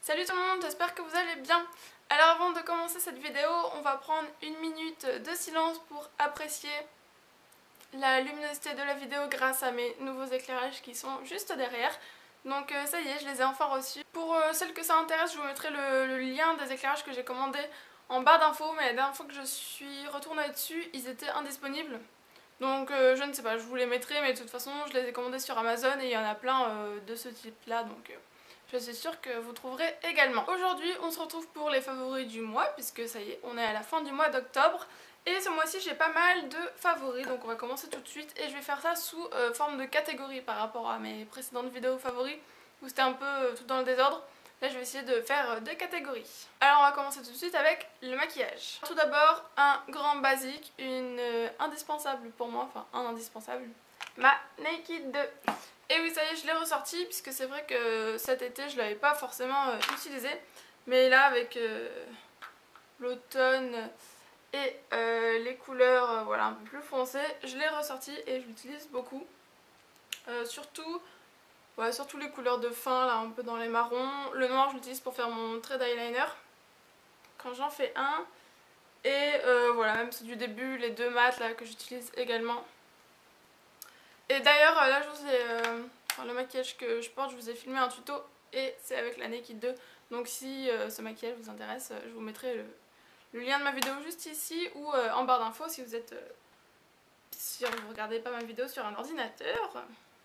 Salut tout le monde, j'espère que vous allez bien. Alors avant de commencer cette vidéo, on va prendre une minute de silence pour apprécier la luminosité de la vidéo grâce à mes nouveaux éclairages qui sont juste derrière. Donc ça y est, je les ai enfin reçus. Pour celles que ça intéresse, je vous mettrai le lien des éclairages que j'ai commandés en barre d'infos, mais la dernière fois que je suis retournée dessus, ils étaient indisponibles. Donc je ne sais pas, je vous les mettrai, mais de toute façon je les ai commandés sur Amazon et il y en a plein de ce type là, donc je suis sûre que vous trouverez également. Aujourd'hui on se retrouve pour les favoris du mois, puisque ça y est, on est à la fin du mois d'octobre. Et ce mois-ci j'ai pas mal de favoris, donc on va commencer tout de suite et je vais faire ça sous forme de catégorie par rapport à mes précédentes vidéos favoris où c'était un peu tout dans le désordre. Là je vais essayer de faire deux catégories. Alors on va commencer tout de suite avec le maquillage. Tout d'abord un grand basique, une indispensable pour moi, enfin un indispensable, ma Naked 2. Et oui ça y est, je l'ai ressorti puisque c'est vrai que cet été je l'avais pas forcément utilisé. Mais là avec l'automne et les couleurs voilà, un peu plus foncées, je l'ai ressorti et je l'utilise beaucoup. Surtout les couleurs de fin, là un peu dans les marrons. Le noir je l'utilise pour faire mon trait d'eyeliner quand j'en fais un. Et voilà, même ceux du début, les deux mats là que j'utilise également. Et d'ailleurs là je vous ai, enfin, le maquillage que je porte, je vous ai filmé un tuto et c'est avec la Naked 2. Donc si ce maquillage vous intéresse, je vous mettrai le lien de ma vidéo juste ici ou en barre d'infos si vous êtes si vous regardez pas ma vidéo sur un ordinateur.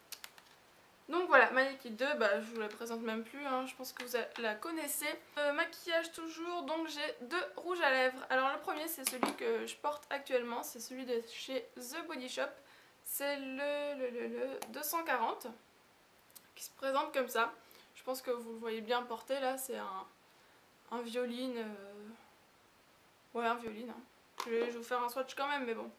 Donc voilà, ma Naked 2, bah, je vous la présente même plus, hein, je pense que vous la connaissez. Maquillage toujours, donc j'ai deux rouges à lèvres. Alors le premier c'est celui que je porte actuellement, c'est celui de chez The Body Shop. C'est le 240 qui se présente comme ça. Je pense que vous le voyez bien porté là, c'est un violine. Ouais, un violine. Hein. Je vais vous faire un swatch quand même, mais bon.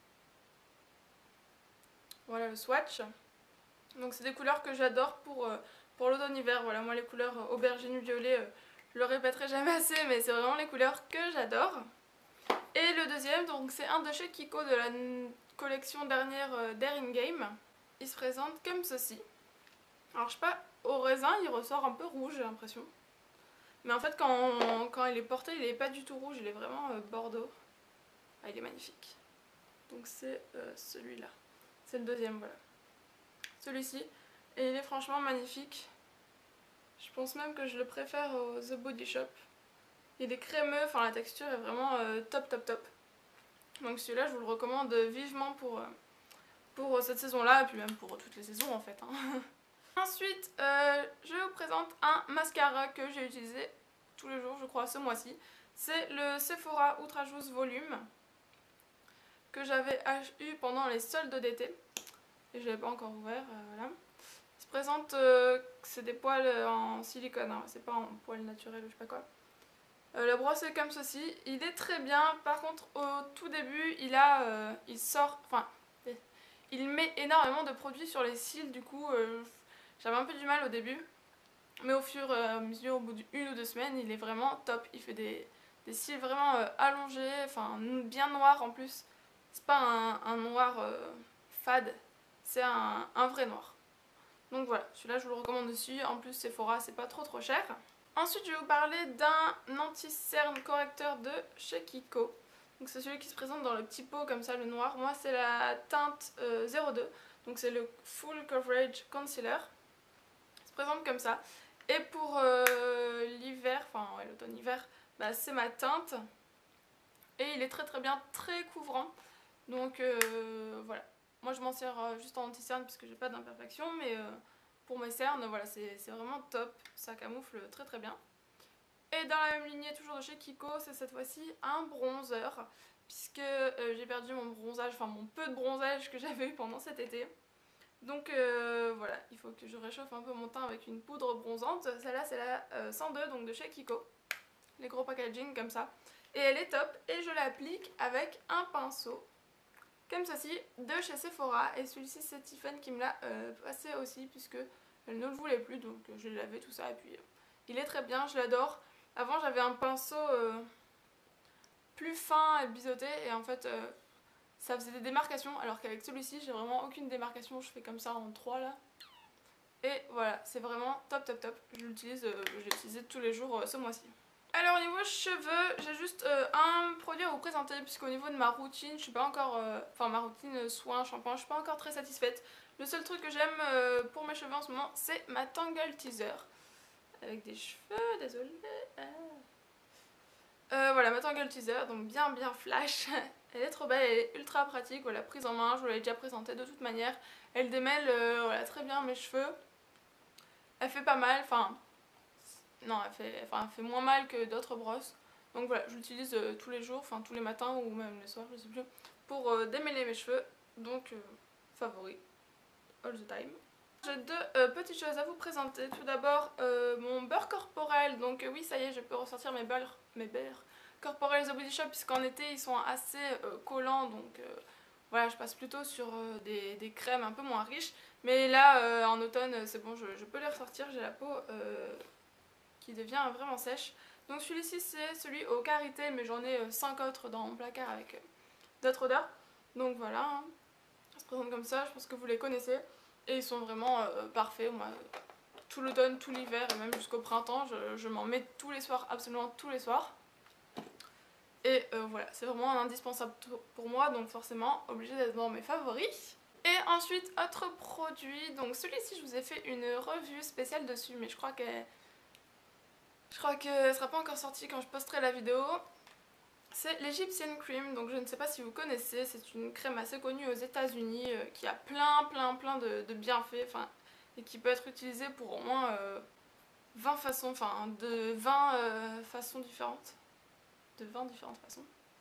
Voilà le swatch. Donc c'est des couleurs que j'adore pour l'automne-hiver. Voilà, moi les couleurs aubergine violet, je le répéterai jamais assez, mais c'est vraiment les couleurs que j'adore. Et le deuxième, donc c'est un de chez Kiko de la collection dernière Daring Game. Il se présente comme ceci. Alors je sais pas, au raisin il ressort un peu rouge j'ai l'impression. Mais en fait quand il est porté il est pas du tout rouge, il est vraiment bordeaux. Ah il est magnifique. Donc c'est celui-là. C'est le deuxième, voilà. Celui-ci. Et il est franchement magnifique. Je pense même que je le préfère au The Body Shop. Il est crémeux, enfin la texture est vraiment top top top. Donc celui-là je vous le recommande vivement pour cette saison-là, et puis même pour toutes les saisons en fait. Hein. Ensuite, je vous présente un mascara que j'ai utilisé tous les jours, je crois, ce mois-ci. C'est le Sephora Ultra Juice Volume que j'avais eu pendant les soldes d'été. Et je ne l'avais pas encore ouvert, voilà. Il se présente, c'est des poils en silicone, hein, c'est pas en poils naturels ou je sais pas quoi. La brosse est comme ceci, il est très bien, par contre au tout début il sort, enfin il met énormément de produits sur les cils, du coup j'avais un peu du mal au début. Mais au fur et à mesure, au bout d'une ou deux semaines, il est vraiment top. Il fait des cils vraiment allongés, enfin bien noirs en plus. C'est pas un noir fade, c'est un vrai noir. Donc voilà, celui-là je vous le recommande dessus. En plus Sephora, c'est pas trop cher. Ensuite je vais vous parler d'un anti-cerne correcteur de chez Kiko. Donc c'est celui qui se présente dans le petit pot comme ça, le noir. Moi c'est la teinte 02, donc c'est le Full Coverage Concealer. Il se présente comme ça. Et pour l'hiver, enfin ouais, l'automne-hiver, bah, c'est ma teinte. Et il est très bien, très couvrant. Donc voilà. Moi je m'en sers juste en anti-cerne parce que j'ai pas d'imperfection, mais pour mes cernes, voilà, c'est vraiment top. Ça camoufle très bien. Et dans la même lignée, toujours de chez Kiko, c'est cette fois-ci un bronzer. Puisque j'ai perdu mon bronzage, enfin mon peu de bronzage que j'avais eu pendant cet été. Donc voilà, il faut que je réchauffe un peu mon teint avec une poudre bronzante. Celle-là c'est la 102, donc de chez Kiko. Les gros packaging comme ça. Et elle est top et je l'applique avec un pinceau. Comme ceci, de chez Sephora. Et celui-ci c'est Tiffany qui me l'a passé aussi puisque elle ne le voulait plus. Donc je l'ai lavé tout ça et puis il est très bien, je l'adore. Avant j'avais un pinceau plus fin et biseauté et en fait... ça faisait des démarcations alors qu'avec celui-ci j'ai vraiment aucune démarcation, je fais comme ça en 3 là. Et voilà, c'est vraiment top top top. Je l'utilise, je l'ai utilisé tous les jours ce mois-ci. Alors au niveau cheveux, j'ai juste un produit à vous présenter puisqu'au niveau de ma routine, je suis pas encore, enfin ma routine soin, shampoing, je suis pas encore très satisfaite. Le seul truc que j'aime pour mes cheveux en ce moment, c'est ma Tangle Teaser. Avec des cheveux, désolé. Voilà, ma Tangle Teaser, donc bien flash. Elle est trop belle, elle est ultra pratique, voilà, prise en main, je vous l'avais déjà présentée de toute manière. Elle démêle voilà, très bien mes cheveux. Elle fait pas mal, enfin... Non, elle fait moins mal que d'autres brosses. Donc voilà, je l'utilise tous les jours, enfin tous les matins ou même les soirs, je sais plus, pour démêler mes cheveux. Donc favori, all the time. J'ai deux petites choses à vous présenter. Tout d'abord mon beurre corporel. Donc oui, ça y est, je peux ressortir mes beurres corporels The Body Shop puisqu'en été ils sont assez collants. Donc voilà, je passe plutôt sur des crèmes un peu moins riches. Mais là en automne c'est bon, je peux les ressortir. J'ai la peau qui devient vraiment sèche. Donc celui-ci c'est celui au karité, mais j'en ai 5 autres dans mon placard avec d'autres odeurs. Donc voilà, hein. Ça se présente comme ça, je pense que vous les connaissez. Et ils sont vraiment parfaits. Moi, tout l'automne, tout l'hiver et même jusqu'au printemps, je m'en mets tous les soirs, absolument tous les soirs. Et voilà, c'est vraiment un indispensable pour moi, donc forcément obligé d'être dans mes favoris. Et ensuite, autre produit, donc celui-ci je vous ai fait une revue spéciale dessus, mais je crois qu'elle sera pas encore sortie quand je posterai la vidéo. C'est l'Egyptian Cream, donc je ne sais pas si vous connaissez, c'est une crème assez connue aux États-Unis qui a plein de bienfaits, enfin, et qui peut être utilisée pour au moins 20 façons, enfin de 20 façons différentes. De 20 différentes façons.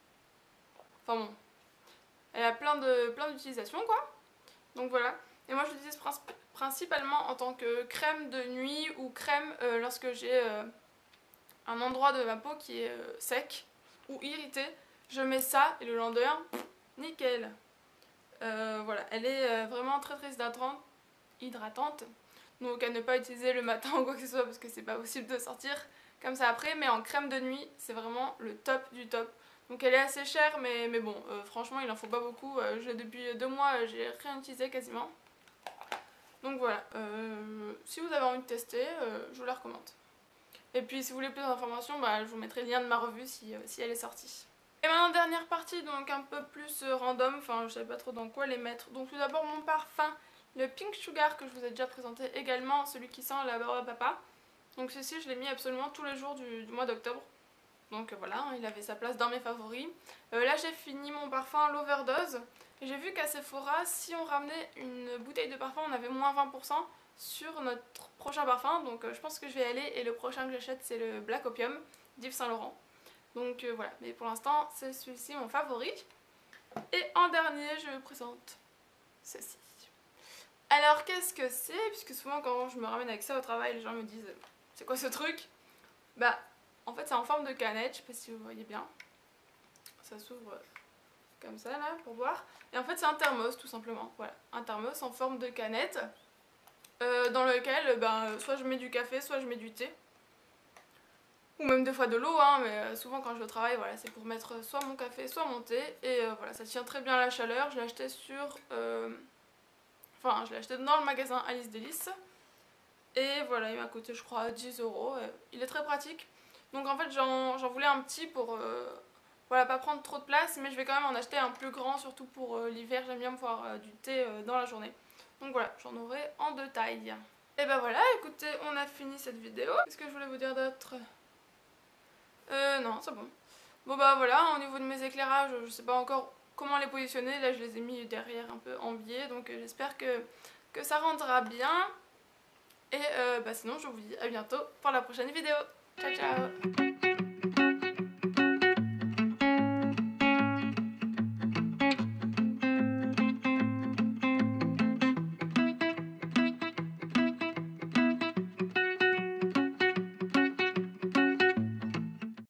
Enfin bon, elle a plein d'utilisations quoi. Donc voilà. Et moi je l'utilise principalement en tant que crème de nuit ou crème lorsque j'ai un endroit de ma peau qui est sec ou irrité. Je mets ça et le lendemain, nickel. Voilà, elle est vraiment très hydratante. Donc à ne pas utiliser le matin ou quoi que ce soit parce que c'est pas possible de sortir comme ça après. Mais en crème de nuit, c'est vraiment le top du top. Donc elle est assez chère mais bon, franchement il en faut pas beaucoup. Depuis 2 mois, j'ai rien utilisé quasiment. Donc voilà, si vous avez envie de tester, je vous la recommande. Et puis si vous voulez plus d'informations, bah, je vous mettrai le lien de ma revue si elle est sortie. Et maintenant dernière partie, donc un peu plus random, enfin je savais pas trop dans quoi les mettre. Donc tout d'abord mon parfum, le Pink Sugar que je vous ai déjà présenté également, celui qui sent la barbe à papa. Donc ceci je l'ai mis absolument tous les jours du mois d'octobre. Donc voilà, hein, il avait sa place dans mes favoris. Là j'ai fini mon parfum l'Overdose. Et j'ai vu qu'à Sephora, si on ramenait une bouteille de parfum, on avait moins 20% sur notre prochain parfum. Donc je pense que je vais y aller. Et le prochain que j'achète c'est le Black Opium d'Yves Saint Laurent. Donc voilà, mais pour l'instant c'est celui-ci mon favori. Et en dernier je vous présente ceci. Alors qu'est-ce que c'est? Puisque souvent quand je me ramène avec ça au travail, les gens me disent c'est quoi ce truc? Bah en fait c'est en forme de canette, je sais pas si vous voyez bien. Ça s'ouvre comme ça là pour boire. Et en fait c'est un thermos tout simplement, voilà. Un thermos en forme de canette dans lequel soit je mets du café, soit je mets du thé. Ou même des fois de l'eau, hein, mais souvent quand je vais au travail, voilà, c'est pour mettre soit mon café, soit mon thé. Et voilà, ça tient très bien à la chaleur. Je l'ai acheté enfin, je l'ai acheté dans le magasin Alice Délices. Et voilà, il m'a coûté je crois 10 €. Il est très pratique. Donc en fait j'en voulais un petit pour voilà, pas prendre trop de place. Mais je vais quand même en acheter un plus grand, surtout pour l'hiver. J'aime bien boire du thé dans la journée. Donc voilà, j'en aurai en 2 tailles. Et ben voilà, écoutez, on a fini cette vidéo. Qu'est-ce que je voulais vous dire d'autre? Non, c'est bon. Bon bah voilà, au niveau de mes éclairages, je sais pas encore comment les positionner. Là je les ai mis derrière un peu en biais, donc j'espère que ça rendra bien. Et sinon je vous dis à bientôt pour la prochaine vidéo. Ciao ciao.